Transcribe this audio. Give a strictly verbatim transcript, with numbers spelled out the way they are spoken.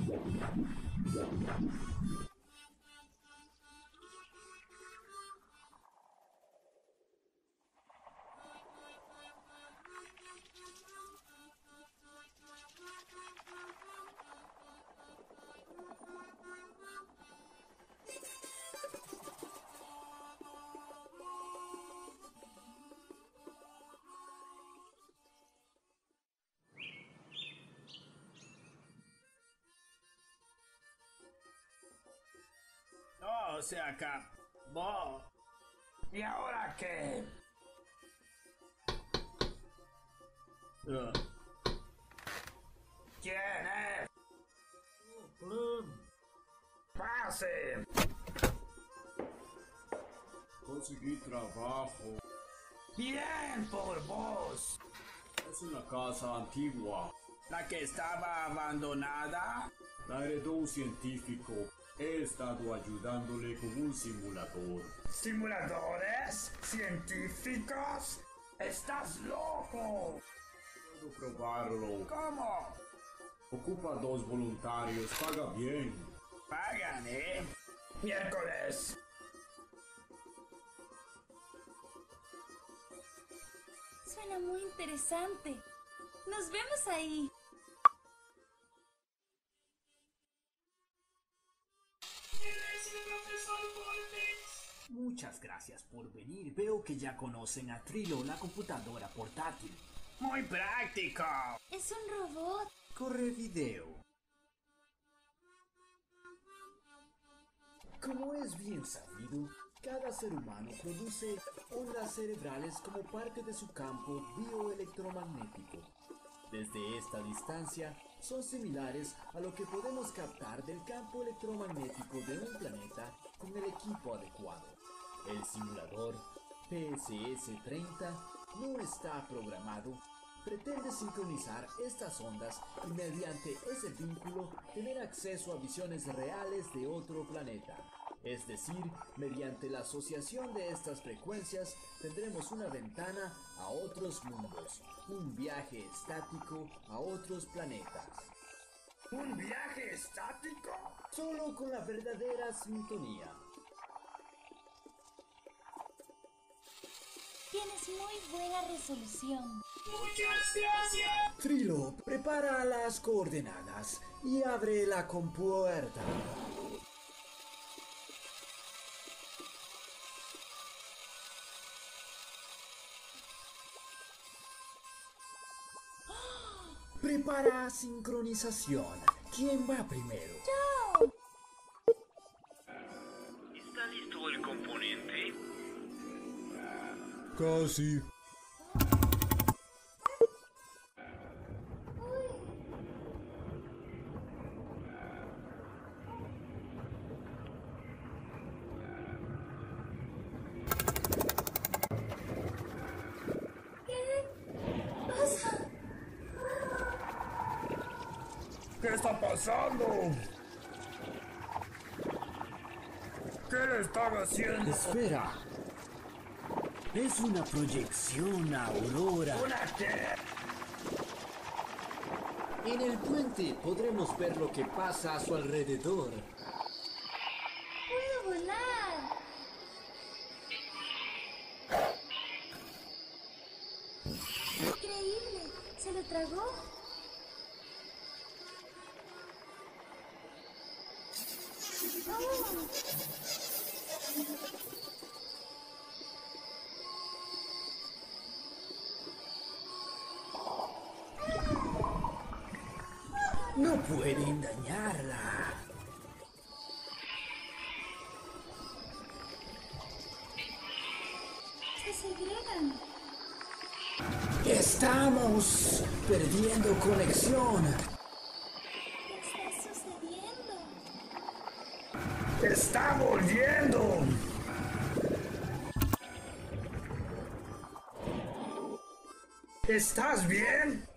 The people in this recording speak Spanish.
No, se acabó. ¿Y ahora qué? Uh. ¿Quién es? ¡Pase! Conseguí trabajo. Bien por vos. Es una casa antigua. ¿La que estaba abandonada? La heredó un científico. He estado ayudándole con un simulador. ¿Simuladores? ¿Científicos? ¡Estás loco! Puedo probarlo. ¿Cómo? Ocupa dos voluntarios. Paga bien. Pagan, ¿eh? Miércoles. Suena muy interesante. Nos vemos ahí. Muchas gracias por venir. Veo que ya conocen a Trilo, la computadora portátil. ¡Muy práctico! Es un robot. Corre video. Como es bien sabido, cada ser humano produce ondas cerebrales como parte de su campo bioelectromagnético. Desde esta distancia, son similares a lo que podemos captar del campo electromagnético de un planeta con el equipo adecuado. El simulador P S S treinta no está programado, pretende sincronizar estas ondas y mediante ese vínculo tener acceso a visiones reales de otro planeta. Es decir, mediante la asociación de estas frecuencias tendremos una ventana a otros mundos, un viaje estático a otros planetas. ¿Un viaje estático? Solo con la verdadera sintonía. Tienes muy buena resolución. Muchas gracias. Trilo, prepara las coordenadas y abre la compuerta. Prepara sincronización. ¿Quién va primero? ¡Yo! ¿Está listo el componente? Casi. ¿Qué está pasando? ¿Qué le están haciendo? Espera. Es una proyección, Aurora. ¿Una qué? En el puente podremos ver lo que pasa a su alrededor. ¡Puedo volar! ¡Increíble! ¿Se lo tragó? ¡Oh! No pueden dañarla. ¡Se segregan! Estamos perdiendo conexión. ¿Qué está sucediendo? ¡Está volviendo! ¿Estás bien?